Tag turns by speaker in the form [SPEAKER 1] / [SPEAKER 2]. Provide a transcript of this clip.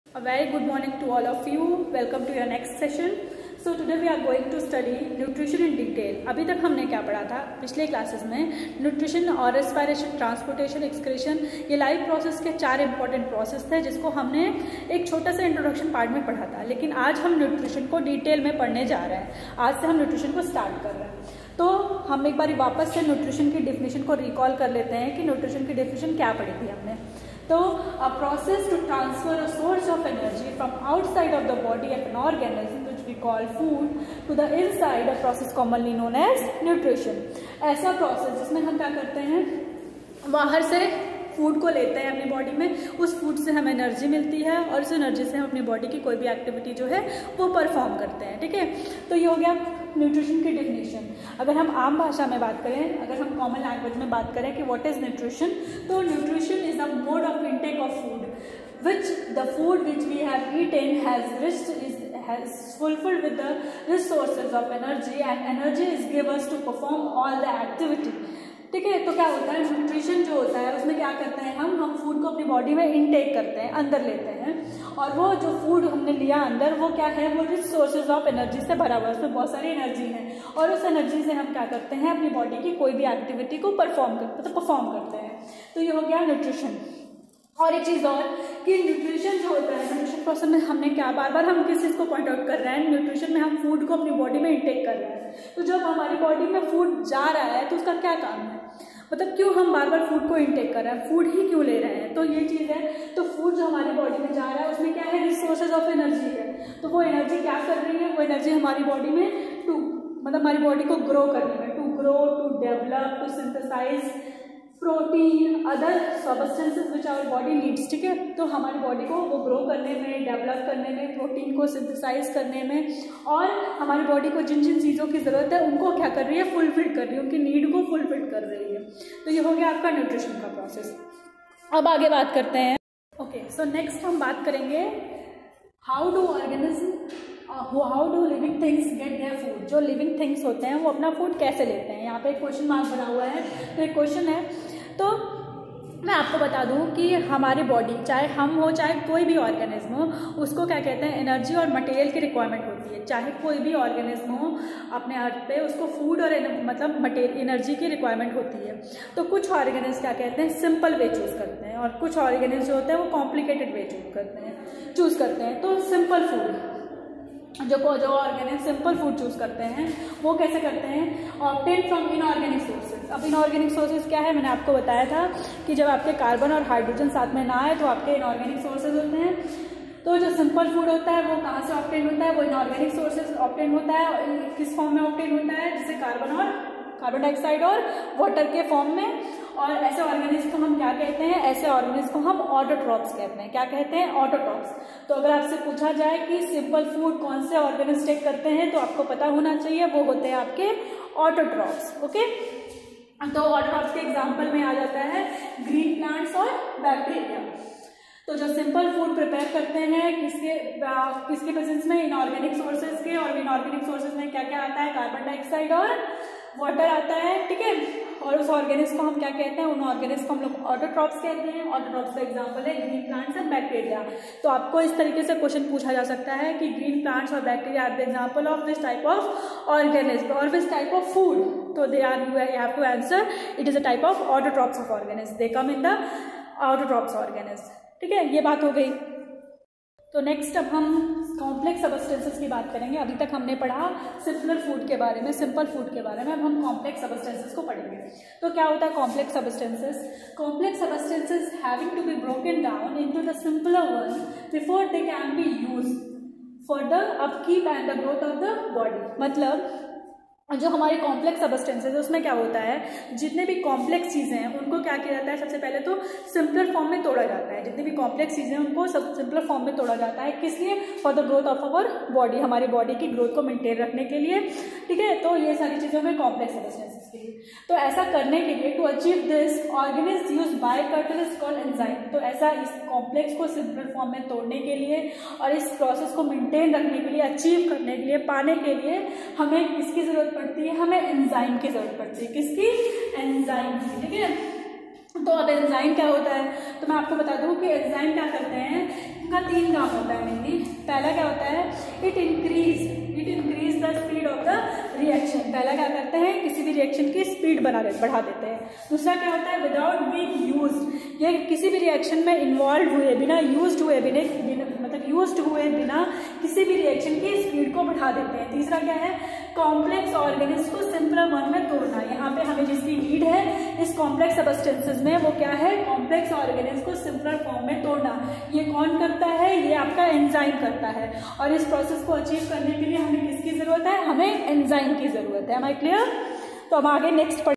[SPEAKER 1] A very good morning to all of you. Welcome to your next session. So today we are going to study nutrition in detail. अभी तक हमने क्या पढ़ा था पिछले classes में? न्यूट्रिशन और रेस्पिरेशन, ट्रांसपोर्टेशन, एक्सक्रीशन, ये लाइफ प्रोसेस के 4 इंपॉर्टेंट प्रोसेस थे जिसको हमने एक छोटा सा इंट्रोडक्शन पार्ट में पढ़ा था। लेकिन आज हम न्यूट्रिशन को डिटेल में पढ़ने जा रहे हैं। आज से हम न्यूट्रिशन को स्टार्ट कर रहे हैं। तो हम एक बार वापस से न्यूट्रिशन की डेफिनेशन को रिकॉल कर लेते हैं कि न्यूट्रिशन की डेफिनेशन क्या पढ़ी थी हमने। तो a process to transfer a source of energy from outside of the body of an organism which we call food to the inside, a process commonly known as nutrition। ऐसा प्रोसेस जिसमें हम क्या करते हैं, बाहर से फूड को लेते हैं अपनी बॉडी में, उस फूड से हमें एनर्जी मिलती है और उस एनर्जी से हम अपनी बॉडी की कोई भी एक्टिविटी जो है वो परफॉर्म करते हैं। ठीक है, तो ये हो गया न्यूट्रिशन की डेफिनेशन। अगर हम आम भाषा में बात करें, अगर हम कॉमन लैंग्वेज में बात करें कि व्हाट इज न्यूट्रिशन, तो nutrition is a mode of intake of food which the food which we have eaten has fulfilled with the resources of energy and energy is given us to perform all the activity। ठीक है, तो क्या होता है nutrition जो होता है उसमें क्या करते हैं हम फूड को अपनी बॉडी में इनटेक करते हैं, अंदर लेते हैं, और वो जो फूड हमने लिया अंदर वो क्या है, वो रिच सोर्सेज ऑफ एनर्जी से भरा हुआ है, उसमें बहुत सारी एनर्जी है और उस एनर्जी से हम क्या करते हैं अपनी बॉडी की कोई भी एक्टिविटी को परफॉर्म करते हैं। तो ये हो गया न्यूट्रिशन। और एक चीज़ और कि न्यूट्रिशन जो होता है, न्यूट्रिशन प्रोसेस में हमने क्या बार बार हम किस चीज़ को पॉइंट आउट कर रहे हैं, न्यूट्रिशन में हम फूड को अपनी बॉडी में इंटेक कर रहे हैं। तो जब हमारी बॉडी में फूड जा रहा है तो उसका क्या काम है, मतलब क्यों हम बार बार फूड को इंटेक कर रहे हैं, फूड ही क्यों ले रहे हैं, तो ये चीज़ है। तो फूड जो हमारी बॉडी में जा रहा है उसमें क्या है, रिसोर्सेज ऑफ एनर्जी है। तो वो एनर्जी क्या कर रही है, वो एनर्जी हमारी बॉडी में मतलब हमारी बॉडी को ग्रो करने में, to grow, to develop, to synthesize protein, other substances which our body needs. ठीक है, तो हमारी बॉडी को वो ग्रो करने में, डेवलप करने में, प्रोटीन को सिंथेसाइज करने में और हमारी बॉडी को जिन जिन चीज़ों की ज़रूरत है उनको क्या कर रही है, फुलफिल कर रही है, उनकी नीड को फुलफिल कर रही है। तो ये हो गया आपका न्यूट्रिशन का प्रोसेस। अब आगे बात करते हैं। ओके, सो नेक्स्ट हम बात करेंगे how do living things get their food. जो लिविंग थिंग्स होते हैं वो अपना फूड कैसे लेते हैं। यहाँ पे एक क्वेश्चन मार्क बना हुआ है, तो एक क्वेश्चन है। तो मैं आपको बता दूं कि हमारी बॉडी, चाहे हम हो चाहे कोई भी ऑर्गेनिज्म हो, उसको क्या कहते हैं, एनर्जी और मटेरियल की रिक्वायरमेंट होती है। चाहे कोई भी ऑर्गेनिज्म हो अपने अर्थ पे, उसको फूड और मतलब एनर्जी की रिक्वायरमेंट होती है। तो कुछ ऑर्गेनिज्म क्या कहते हैं, सिंपल वे चूज़ करते हैं, और कुछ ऑर्गेनिज्म जो होते हैं वो कॉम्प्लिकेटेड वे चूज़ करते हैं। तो सिंपल फूड जो ऑर्गेनिक सिंपल फूड चूज करते हैं वो कैसे करते हैं, ऑब्टेन फ्रॉम इनऑर्गेनिक सोर्सेज। अब इनऑर्गेनिक सोर्सेज क्या है, मैंने आपको बताया था कि जब आपके कार्बन और हाइड्रोजन साथ में ना आए तो आपके इनऑर्गेनिक सोर्सेज होते हैं। तो जो सिंपल फूड होता है वो कहाँ से ऑब्टेन होता है, वो इनऑर्गेनिक सोर्सेज ऑब्टेन होता है। किस फॉर्म में ऑब्टेन होता है, जैसे कार्बन डाइऑक्साइड और वाटर के फॉर्म में। और ऐसे ऑर्गेनिज्म को हम क्या कहते हैं, ऐसे ऑर्गेनिज्म को हम ऑटोट्रॉप्स कहते हैं। क्या कहते हैं, ऑटोट्रॉप्स। तो अगर आपसे पूछा जाए कि सिंपल फूड कौन से ऑर्गेनिज्म टेक करते हैं तो आपको पता होना चाहिए वो होते हैं आपके ऑटोट्रॉप्स। ओके, तो ऑटोट्रॉप्स के एग्जांपल में आ जाता है ग्रीन प्लांट्स और बैक्टीरिया। तो जो सिंपल फूड प्रिपेयर करते हैं किसके प्रेजेंस में, इनऑर्गेनिक सोर्सेज के, और इनऑर्गेनिक सोर्सेज में क्या क्या आता है, कार्बन डाइऑक्साइड और वाटर आता है। ठीक है, और उस ऑर्गेनिज्म को हम क्या कहते हैं, उन ऑर्गेनिज्म को हम लोग ऑटोट्रॉप्स कहते हैं। ऑटोट्रॉप्स का एग्जांपल है ग्रीन प्लांट्स एंड बैक्टीरिया। तो आपको इस तरीके से क्वेश्चन पूछा जा सकता है कि ग्रीन प्लांट्स और bacteria are the example of this type of organism और दिस टाइप ऑफ फूड। तो they are, you have to answer, it is a type of autotrophs of organism, they come in the autotrophs organism. ठीक है, ये बात हो गई। तो next अब हम कॉम्प्लेक्स सब्सटेंसेस की बात करेंगे। अभी तक हमने पढ़ा सिंपल फूड के बारे में, सिंपल फूड के बारे में। अब हम कॉम्प्लेक्स सब्सटेंसेस को पढ़ेंगे। तो क्या होता है complex substances, complex substances having to be broken down into the simpler one before they can be used for the upkeep and the growth of the body. मतलब जो हमारे कॉम्प्लेक्स सब्सटेंसेस है उसमें क्या होता है, जितने भी कॉम्प्लेक्स चीज़ें हैं उनको क्या किया जाता है, सबसे पहले तो सिंपलर फॉर्म में तोड़ा जाता है। जितनी भी कॉम्प्लेक्स चीज़ें हैं उनको सब सिंपलर फॉर्म में तोड़ा जाता है। किस लिए, for the growth of our body, हमारी बॉडी की ग्रोथ को मेंटेन रखने के लिए। ठीक है, तो ये सारी चीज़ों में कॉम्प्लेक्स सब्सटेंसेस के लिए। तो ऐसा करने के लिए, to achieve this organism use by catalyst called enzyme. तो ऐसा इस कॉम्प्लेक्स को सिंपलर फॉर्म में तोड़ने के लिए और इस प्रोसेस को मेंटेन रखने के लिए, अचीव करने के लिए, पाने के लिए हमें किसकी जरूरत पड़ती है, हमें एंजाइम की जरूरत पड़ती है। किसकी, एंजाइम की। ठीक है, तो अब एंजाइम क्या होता है, तो मैं आपको बता दूं कि एंजाइम क्या करते हैं इनका 3 काम होता है मेनली। पहला क्या होता है, it increase the speed of the reaction. पहला क्या करते हैं, किसी भी रिएक्शन की स्पीड बढ़ा देते हैं। दूसरा क्या होता है, विदाउट बीइंग यूज्ड, ये किसी भी रिएक्शन में इन्वॉल्व हुए बिना, यूज्ड हुए बिना किसी भी रिएक्शन की स्पीड को बढ़ा देते हैं। तीसरा क्या है, कॉम्प्लेक्स ऑर्गेनिल्स को सिंपलर वन में तोड़ना। यहाँ पे हमें जिसकी नीड है इस कॉम्प्लेक्स सब्सटेंसेस में, वो क्या है, कॉम्प्लेक्स ऑर्गेनिल्स को सिंपलर फॉर्म में तोड़ना। ये कौन करता है, ये आपका एंजाइम करता है। और इस प्रोसेस को अचीव करने के लिए हमें किसकी जरूरत है, हमें एंजाइम की जरूरत है। Am I clear? तो अब आगे नेक्स्ट